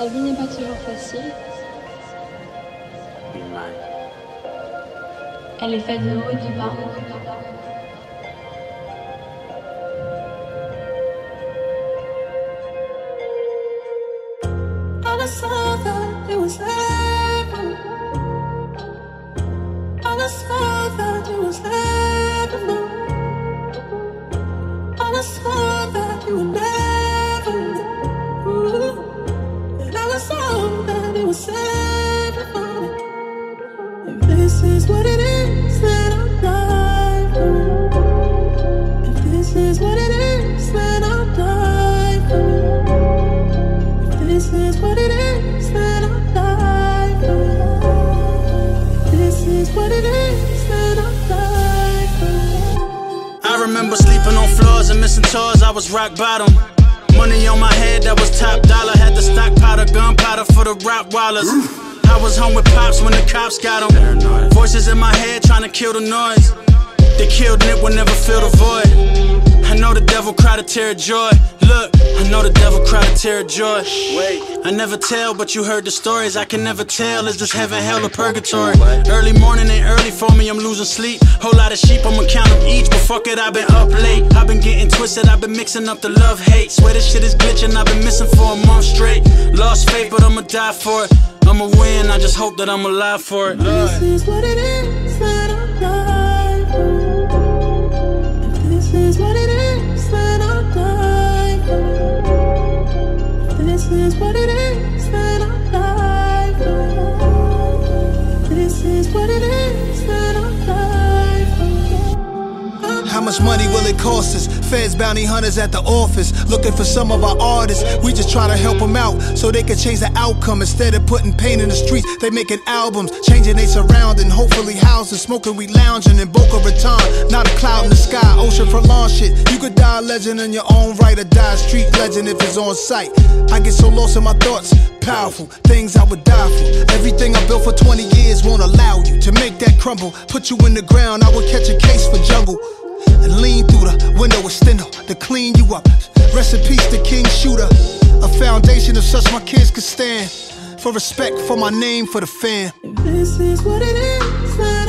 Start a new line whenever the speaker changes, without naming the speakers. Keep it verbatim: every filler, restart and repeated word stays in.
La vie n'est pas toujours facile. Elle est faite de haut et de bas.
I saw that it was heaven. I saw that it was heaven. I saw that you were never. And I saw that it was heaven. If this is what it is, then I'll die for it. If this is what it is, then I'll die for it. If this is what it is, then I'll die for it. If this is what it is, then I'll die for it.
I remember sleeping on floors and missing tours, I was rock bottom. Money on my head, that was top dollar. Had the stockpile, gunpowder for the Rottweilers. I was home with pops when the cops got them. Voices in my head trying to kill the noise. They killed Nip will never fill the void. I know the devil cried a tear of joy. Look, I know the devil cried a tear of joy. Wait, I never tell, but you heard the stories. I can never tell, is this heaven, hell, or purgatory? Early morning ain't early for me, I'm losing sleep. Whole lot of sheep, I'ma count them each. But fuck it, I've been up late. I've been getting twisted, I've been mixing up the love-hate. Swear this shit is glitching, I've been missing for a month straight. Lost faith, but I'ma die for it. I'ma win, I just hope that I'm alive for it.
This is what it is, then I'll die for it. If this is what it is, then I'll die for it. If this is what it is, then I'll die for it. If this is what it is, then I'll die for it.
How much money will it cost us? Feds, bounty hunters at the office, looking for some of our artists. We just try to help them out so they can change the outcome. Instead of putting pain in the streets, they making albums, changing they surrounding. Hopefully housing, smoking, we lounging in Boca Raton. Not a cloud in the sky, ocean for lawn shit. You could die a legend in your own right, or die a street legend if it's on sight. I get so lost in my thoughts, powerful things I would die for. Everything I built for twenty years won't allow you to make that crumble. Put you in the ground, I would catch a case for jungle and lean through the window with Stendo to clean you up. Rest in peace to King Shooter. A foundation of such my kids could stand. For respect, for my name, for the fam.
If this is what it is, then